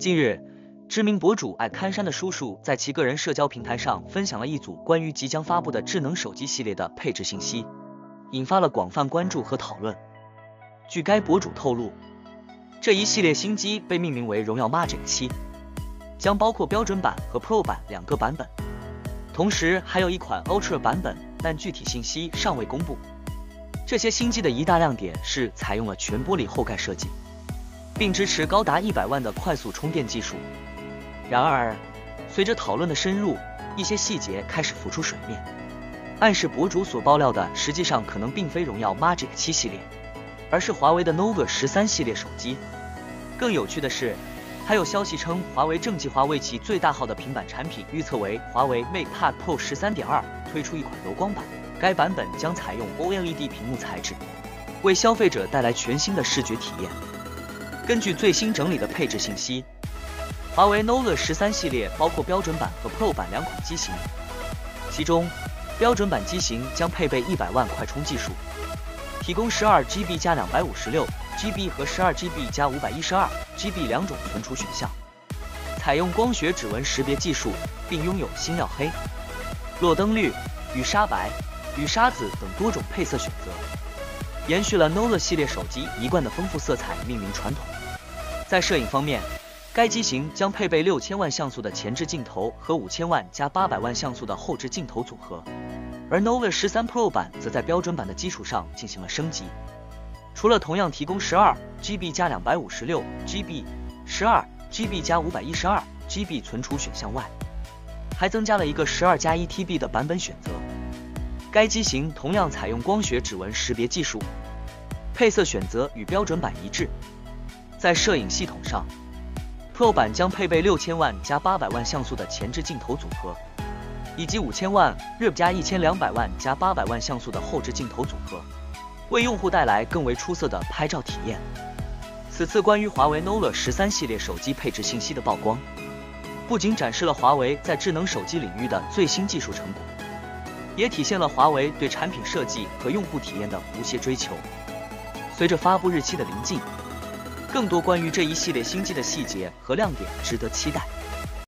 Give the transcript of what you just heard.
近日，知名博主爱看山的叔叔在其个人社交平台上分享了一组关于即将发布的智能手机系列的配置信息，引发了广泛关注和讨论。据该博主透露，这一系列新机被命名为荣耀 Magic 7，将包括标准版和 Pro 版2个版本，同时还有一款 Ultra 版本，但具体信息尚未公布。这些新机的一大亮点是采用了全玻璃后盖设计，并支持高达100万的快速充电技术。然而，随着讨论的深入，一些细节开始浮出水面，暗示博主所爆料的实际上可能并非荣耀 Magic 7系列，而是华为的 Nova 13系列手机。更有趣的是，还有消息称华为正计划为其最大号的平板产品预测为华为 MatePad Pro 13.2推出一款柔光版，该版本将采用 OLED 屏幕材质，为消费者带来全新的视觉体验。根据最新整理的配置信息，华为 Nova 13系列包括标准版和 Pro 版2款机型，其中标准版机型将配备100万快充技术，提供 12GB 加 256GB 和 12GB 加 512GB 两种存储选项，采用光学指纹识别技术，并拥有星耀黑、落灯绿、雨纱白、雨纱紫等多种配色选择，延续了 Nova 系列手机一贯的丰富色彩命名传统。在摄影方面，该机型将配备6000万像素的前置镜头和5000万加800万像素的后置镜头组合，而 Nova 13 Pro 版则在标准版的基础上进行了升级，除了同样提供 12GB 加 256GB、12GB 加 512GB 存储选项外，还增加了一个12加 1TB 的版本选择。该机型同样采用光学指纹识别技术，配色选择与标准版一致。在摄影系统上， Pro 版将配备6000万加800万像素的前置镜头组合，以及5000万 RAW 加1200万加800万像素的后置镜头组合，为用户带来更为出色的拍照体验。此次关于华为 Nova 13系列手机配置信息的曝光，不仅展示了华为在智能手机领域的最新技术成果，也体现了华为对产品设计和用户体验的不懈追求。随着发布日期的临近，更多关于这一系列新机的细节和亮点值得期待。